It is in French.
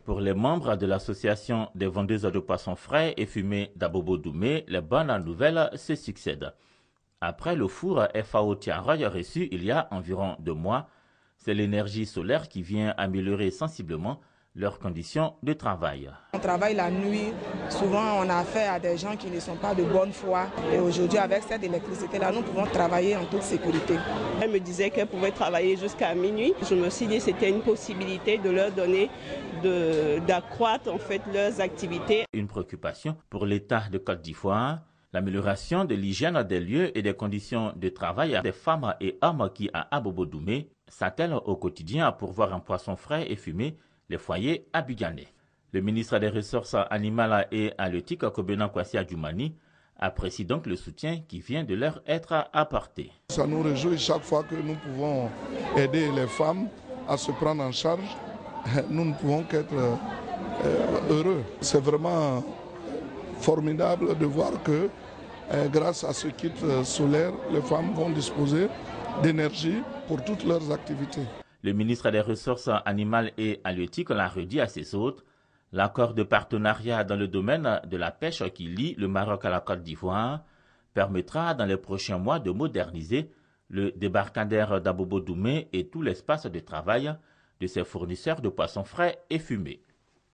Pour les membres de l'association des vendeuses de poissons frais et fumés d'Abobo-Doumé, les bonnes nouvelles se succèdent. Après le four FAO Tiaroy reçu il y a environ 2 mois, c'est l'énergie solaire qui vient améliorer sensiblement leurs conditions de travail. On travaille la nuit, souvent on a affaire à des gens qui ne sont pas de bonne foi. Et aujourd'hui, avec cette électricité-là, nous pouvons travailler en toute sécurité. Elle me disait qu'elle pouvait travailler jusqu'à minuit. Je me suis dit que c'était une possibilité de leur donner d'accroître en fait leurs activités. Une préoccupation pour l'État de Côte d'Ivoire, l'amélioration de l'hygiène des lieux et des conditions de travail des femmes et hommes qui, à Abobo-Doumé, s'attellent au quotidien à pourvoir un poisson frais et fumé les foyers abidjanais. Le ministre des Ressources animales et halieutiques, Kobena Kwasi Adjoumani, apprécie donc le soutien qui vient de leur être apporté. Ça nous réjouit chaque fois que nous pouvons aider les femmes à se prendre en charge. Nous ne pouvons qu'être heureux. C'est vraiment formidable de voir que grâce à ce kit solaire, les femmes vont disposer d'énergie pour toutes leurs activités. Le ministre des Ressources animales et halieutiques l'a redit à ses hôtes. L'accord de partenariat dans le domaine de la pêche qui lie le Maroc à la Côte d'Ivoire permettra dans les prochains mois de moderniser le débarcadère d'Abobo-Doumé et tout l'espace de travail de ses fournisseurs de poissons frais et fumés.